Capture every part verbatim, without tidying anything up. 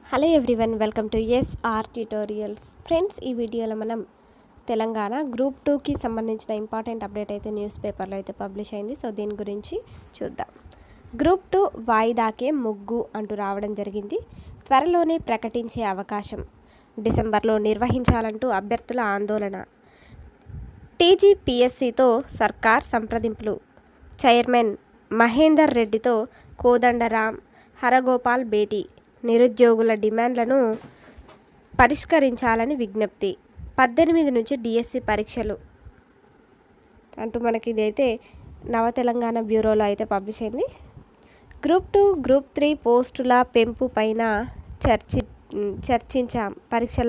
Hello everyone, welcome to SR tutorials. Friends, ఈ వీడియోలో మనం తెలంగాణ గ్రూప్ టూకి సంబంధించిన ఇంపార్టెంట్ అప్డేట్ అయితే న్యూస్ పేపర్లో అయితే పబ్లిష్ అయింది. సో దీని గురించి చూద్దాం. గ్రూప్ టూ వాయిదాకే ముగ్గు అంటూ రావడం జరిగింది. త్వరలోనే ప్రకటించే అవకాశం, డిసెంబర్లో నిర్వహించాలంటూ అభ్యర్థుల ఆందోళన. టీజీపీఎస్సీతో సర్కార్ సంప్రదింపులు. చైర్మన్ మహేందర్ రెడ్డితో కోదండరాం, హరగోపాల్ భేటీ. నిరుద్యోగుల డిమాండ్లను పరిష్కరించాలని విజ్ఞప్తి. పద్దెనిమిది నుంచి డిఎస్సి పరీక్షలు అంటూ మనకి ఇదైతే నవ తెలంగాణ బ్యూరోలో అయితే పబ్లిష్ అయింది. గ్రూప్ టూ గ్రూప్ త్రీ పోస్టుల పెంపు పైన చర్చి చర్చించాం పరీక్షల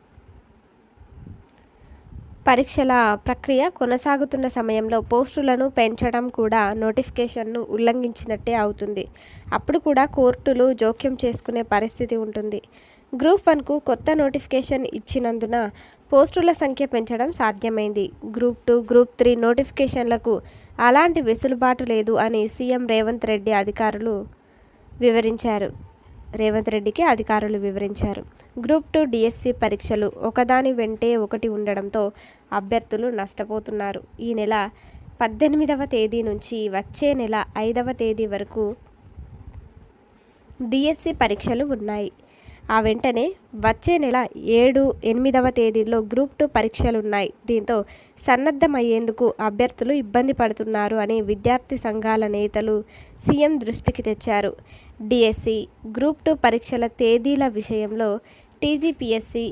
పరీక్షల ప్రక్రియ కొనసాగుతున్న సమయంలో పోస్టులను పెంచడం కూడా నోటిఫికేషన్ను ఉల్లంఘించినట్టే అవుతుంది. అప్పుడు కూడా కోర్టులు జోక్యం చేసుకునే పరిస్థితి ఉంటుంది. గ్రూప్ వన్కు కొత్త నోటిఫికేషన్ ఇచ్చినందున పోస్టుల సంఖ్య పెంచడం సాధ్యమైంది. గ్రూప్ టూ గ్రూప్ త్రీ నోటిఫికేషన్లకు అలాంటి వెసులుబాటు లేదు అని సీఎం రేవంత్ రెడ్డి అధికారులు వివరించారు రేవంత్ రెడ్డికి అధికారులు వివరించారు. గ్రూప్ టూ డిఎస్సి పరీక్షలు ఒకదాని వెంటే ఒకటి ఉండడంతో అభ్యర్థులు నష్టపోతున్నారు. ఈ నెల పద్దెనిమిదవ తేదీ నుంచి వచ్చే నెల ఐదవ తేదీ వరకు డిఎస్సి పరీక్షలు ఉన్నాయి. ఆ వెంటనే వచ్చే నెల ఏడు ఎనిమిదవ తేదీల్లో గ్రూప్ టూ పరీక్షలు ఉన్నాయి. దీంతో సన్నద్ధమయ్యేందుకు అభ్యర్థులు ఇబ్బంది పడుతున్నారు అని విద్యార్థి సంఘాల నేతలు సీఎం దృష్టికి తెచ్చారు. డిఎస్సి గ్రూప్ టూ పరీక్షల తేదీల విషయంలో టీజీపీఎస్సీ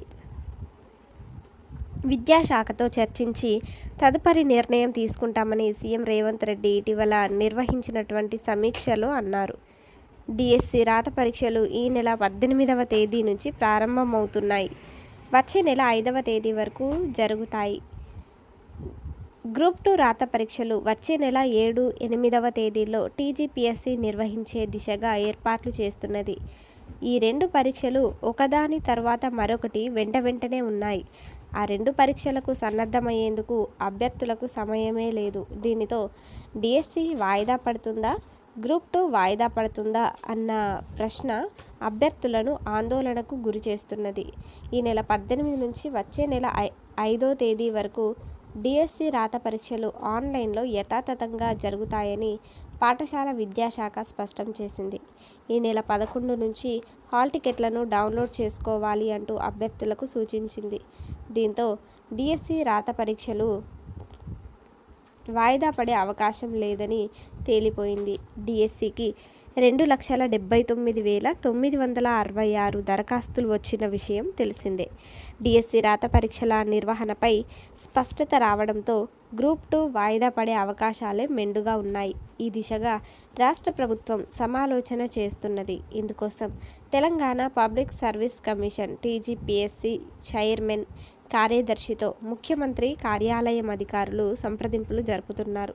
విద్యాశాఖతో చర్చించి తదుపరి నిర్ణయం తీసుకుంటామని సీఎం రేవంత్ రెడ్డి ఇటీవల నిర్వహించినటువంటి సమీక్షలో అన్నారు. డిఎస్సి రాత పరీక్షలు ఈ నెల పద్దెనిమిదవ తేదీ నుంచి ప్రారంభమవుతున్నాయి. వచ్చే నెల ఐదవ తేదీ వరకు జరుగుతాయి. గ్రూప్ టూ రాత పరీక్షలు వచ్చే నెల ఏడు ఎనిమిదవ తేదీల్లో టీజీపీఎస్సీ నిర్వహించే దిశగా ఏర్పాట్లు చేస్తున్నది. ఈ రెండు పరీక్షలు ఒకదాని తర్వాత మరొకటి వెంట వెంటనే ఉన్నాయి. ఆ రెండు పరీక్షలకు సన్నద్ధమయ్యేందుకు అభ్యర్థులకు సమయమే లేదు. దీనితో డిఎస్సి వాయిదా పడుతుందా, గ్రూప్ టూ వాయిదా పడుతుందా అన్న ప్రశ్న అభ్యర్థులను ఆందోళనకు గురి చేస్తున్నది. ఈ నెల పద్దెనిమిది నుంచి వచ్చే నెల ఐ ఐదో తేదీ వరకు డిఎస్సి రాత పరీక్షలు ఆన్లైన్లో యథాతథంగా జరుగుతాయని పాఠశాల విద్యాశాఖ స్పష్టం చేసింది. ఈ నెల పదకొండు నుంచి హాల్ టికెట్లను డౌన్లోడ్ చేసుకోవాలి అంటూ అభ్యర్థులకు సూచించింది. దీంతో డిఎస్సి రాత పరీక్షలు వాయిదా పడే అవకాశం లేదని తేలిపోయింది. డిఎస్సికి రెండు లక్షల డెబ్బై తొమ్మిది వేల తొమ్మిది వందల అరవై ఆరు దరఖాస్తులు వచ్చిన విషయం తెలిసిందే. డిఎస్సి రాత పరీక్షల నిర్వహణపై స్పష్టత రావడంతో గ్రూప్ టూ వాయిదా పడే అవకాశాలే మెండుగా ఉన్నాయి. ఈ దిశగా రాష్ట్ర ప్రభుత్వం సమాలోచన చేస్తున్నది. ఇందుకోసం Telangana public service commission TGPSC chairman కార్యదర్శితో ముఖ్యమంత్రి కార్యాలయం అధికారులు సంప్రదింపులు జరుపుతున్నారు.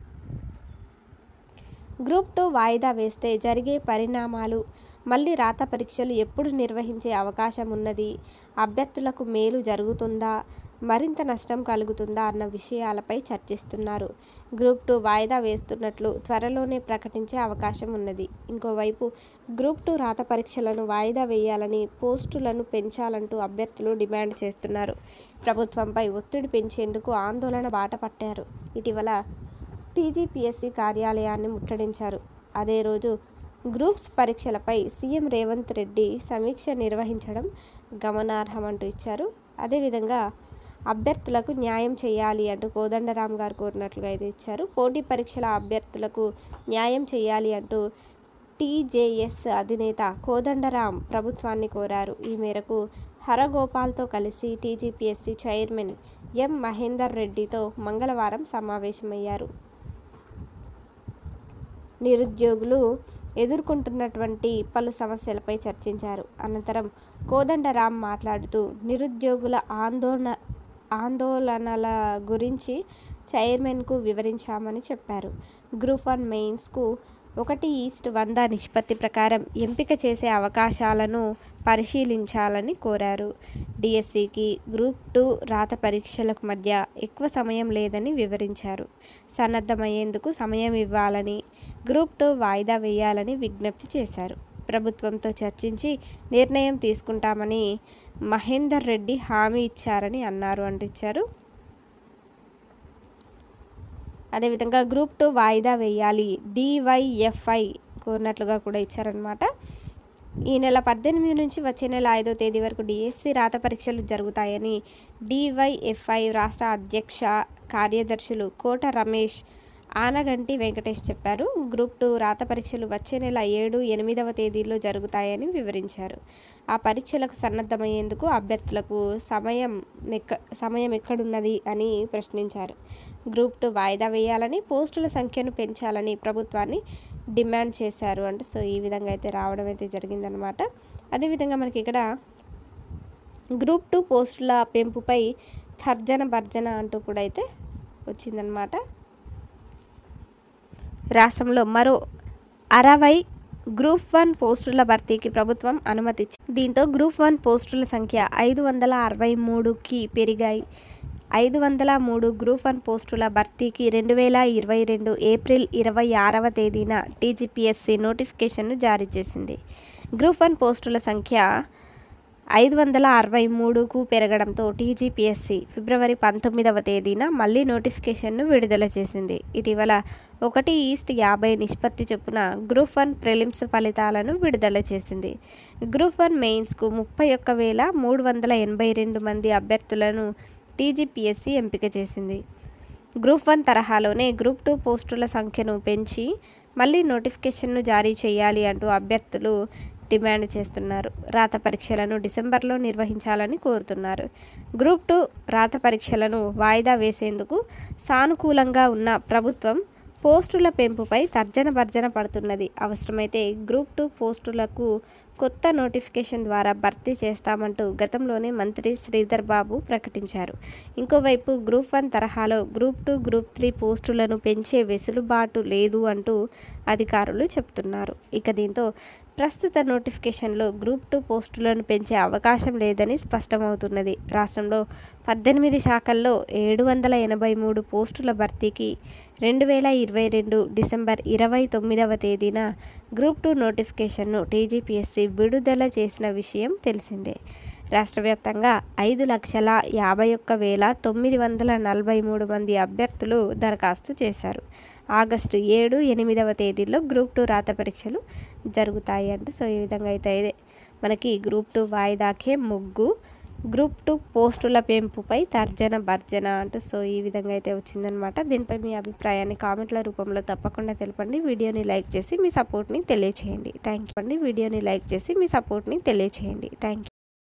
గ్రూప్ టూ వాయిదా వేస్తే జరిగే పరిణామాలు, మళ్ళీ రాత పరీక్షలు ఎప్పుడు నిర్వహించే అవకాశం ఉన్నది, అభ్యర్థులకు మేలు జరుగుతుందా, మరింత నష్టం కలుగుతుందా అన్న విషయాలపై చర్చిస్తున్నారు. గ్రూప్ టూ వాయిదా వేస్తున్నట్లు త్వరలోనే ప్రకటించే అవకాశం ఉన్నది. ఇంకోవైపు గ్రూప్ టూ రాత పరీక్షలను వాయిదా వేయాలని, పోస్టులను పెంచాలంటూ అభ్యర్థులు డిమాండ్ చేస్తున్నారు. ప్రభుత్వంపై ఒత్తిడి పెంచేందుకు ఆందోళన బాట పట్టారు. ఇటీవల టీజీపీఎస్సీ కార్యాలయాన్ని ముట్టడించారు. అదే రోజు గ్రూప్స్ పరీక్షలపై సీఎం రేవంత్ రెడ్డి సమీక్ష నిర్వహించడం గమనార్హమంటూ ఇచ్చారు. అదేవిధంగా అభ్యర్థులకు న్యాయం చేయాలి అంటూ కోదండరాం గారు కోరినట్లుగా అయితే ఇచ్చారు. పోటీ పరీక్షల అభ్యర్థులకు న్యాయం చేయాలి అంటూ టీజేఎస్ అధినేత కోదండరాం ప్రభుత్వాన్ని కోరారు. ఈ మేరకు హరగోపాల్తో కలిసి టీజీపీఎస్సీ చైర్మన్ ఎం మహేందర్ రెడ్డితో మంగళవారం సమావేశమయ్యారు. నిరుద్యోగులు ఎదుర్కొంటున్నటువంటి పలు సమస్యలపై చర్చించారు. అనంతరం కోదండరాం మాట్లాడుతూ నిరుద్యోగుల ఆందోళన ఆందోళనల గురించి చైర్మన్కు వివరించామని చెప్పారు. గ్రూప్ వన్ మెయిన్స్కు ఒకటి ఈస్ట్ వంద నిష్పత్తి ప్రకారం ఎంపిక చేసే అవకాశాలను పరిశీలించాలని కోరారు. డిఎస్సికి గ్రూప్ టూ రాత పరీక్షలకు మధ్య ఎక్కువ సమయం లేదని వివరించారు. సన్నద్ధమయ్యేందుకు సమయం ఇవ్వాలని, గ్రూప్ టూ వాయిదా వేయాలని విజ్ఞప్తి చేశారు. ప్రభుత్వంతో చర్చించి నిర్ణయం తీసుకుంటామని మహేందర్ రెడ్డి హామీ ఇచ్చారని అన్నారు అంటూ ఇచ్చారు. అదేవిధంగా గ్రూప్ టూ వాయిదా వేయాలి డివైఎఫ్ఐ కోరినట్లుగా కూడా ఇచ్చారనమాట. ఈ నెల పద్దెనిమిది నుంచి వచ్చే నెల ఐదో తేదీ వరకు డిఎస్సి రాత పరీక్షలు జరుగుతాయని డివైఎఫ్ఐ రాష్ట్ర అధ్యక్ష కార్యదర్శులు కోట రమేష్, ఆనగంటి వెంకటేష్ చెప్పారు. గ్రూప్ టూ రాత పరీక్షలు వచ్చే నెల ఏడు ఎనిమిదవ తేదీల్లో జరుగుతాయని వివరించారు. ఆ పరీక్షలకు సన్నద్ధమయ్యేందుకు అభ్యర్థులకు సమయం ఎక్క సమయం ఎక్కడున్నది అని ప్రశ్నించారు. గ్రూప్ టూ వాయిదా వేయాలని, పోస్టుల సంఖ్యను పెంచాలని ప్రభుత్వాన్ని డిమాండ్ చేశారు అంటే సో ఈ విధంగా అయితే రావడం అయితే జరిగిందనమాట. అదేవిధంగా మనకి ఇక్కడ గ్రూప్ టూ పోస్టుల పెంపుపై తర్జన భర్జన అంటూ కూడా అయితే వచ్చిందనమాట. రాష్ట్రంలో మరో అరవై గ్రూప్ వన్ పోస్టుల భర్తీకి ప్రభుత్వం అనుమతి ఇచ్చింది. దీంతో గ్రూప్ వన్ పోస్టుల సంఖ్య ఐదు వందల అరవై మూడుకి పెరిగాయి. ఐదు వందల మూడు గ్రూప్ వన్ పోస్టుల భర్తీకి రెండు వేల ఇరవై రెండు ఏప్రిల్ ఇరవై ఆరవ తేదీన టీజీపీఎస్సీ నోటిఫికేషన్ను జారీ చేసింది. గ్రూప్ వన్ పోస్టుల సంఖ్య ఐదు వందల అరవై మూడుకు పెరగడంతో టీజీపీఎస్సీ ఫిబ్రవరి పంతొమ్మిదవ తేదీన మళ్ళీ నోటిఫికేషన్ను విడుదల చేసింది. ఇటీవల ఒకటి ఈస్ట్ యాభై నిష్పత్తి చొప్పున గ్రూప్ వన్ ప్రిలిమ్స్ ఫలితాలను విడుదల చేసింది. గ్రూప్ వన్ మెయిన్స్కు ముప్పై ఒక్క వేల మూడు వందల ఎనభై రెండు మంది అభ్యర్థులను టీజీపీఎస్సీ ఎంపిక చేసింది. గ్రూప్ వన్ తరహాలోనే గ్రూప్ టూ పోస్టుల సంఖ్యను పెంచి మళ్ళీ నోటిఫికేషన్ను జారీ చేయాలి అంటూ అభ్యర్థులు డిమాండ్ చేస్తున్నారు. రాత పరీక్షలను డిసెంబర్లో నిర్వహించాలని కోరుతున్నారు. గ్రూప్ టూ రాత పరీక్షలను వాయిదా వేసేందుకు సానుకూలంగా ఉన్న ప్రభుత్వం పోస్టుల పెంపుపై తర్జన భర్జన పడుతున్నది. అవసరమైతే గ్రూప్ టూ పోస్టులకు కొత్త నోటిఫికేషన్ ద్వారా భర్తీ చేస్తామంటూ గతంలోనే మంత్రి శ్రీధర్ బాబు ప్రకటించారు. ఇంకోవైపు గ్రూప్ వన్ తరహాలో గ్రూప్ టూ గ్రూప్ త్రీ పోస్టులను పెంచే వెసులుబాటు లేదు అంటూ అధికారులు చెబుతున్నారు. ఇక దీంతో ప్రస్తుత నోటిఫికేషన్లో గ్రూప్ టూ పోస్టులను పెంచే అవకాశం లేదని స్పష్టమవుతున్నది. రాష్ట్రంలో పద్దెనిమిది శాఖల్లో ఏడు వందల ఎనభై మూడు పోస్టుల భర్తీకి రెండు వేల ఇరవై రెండు డిసెంబర్ ఇరవై తొమ్మిదవ తేదీన గ్రూప్ టూ నోటిఫికేషన్ను టీజీపీఎస్సీ విడుదల చేసిన విషయం తెలిసిందే. రాష్ట్ర వ్యాప్తంగా ఐదు లక్షల యాభై ఒక్క వేల తొమ్మిది వందల నలభై మూడు మంది అభ్యర్థులు దరఖాస్తు చేశారు. ఆగస్టు ఏడు ఎనిమిదవ తేదీల్లో గ్రూప్ టూ రాత పరీక్షలు జరుగుతాయి అంటే సో ఈ విధంగా అయితే ఇదే మనకి గ్రూప్ టూ వాయిదాకే ముగ్గు, గ్రూప్ టూ పోస్టుల పెంపుపై తర్జన భర్జన అంటూ సో ఈ విధంగా అయితే వచ్చిందనమాట. దీనిపై మీ అభిప్రాయాన్ని కామెంట్ల రూపంలో తప్పకుండా తెలపండి. వీడియోని లైక్ చేసి మీ సపోర్ట్ని తెలియచేయండి. థ్యాంక్ యూ అండి. వీడియోని లైక్ చేసి మీ సపోర్ట్ని తెలియచేయండి. Thank you.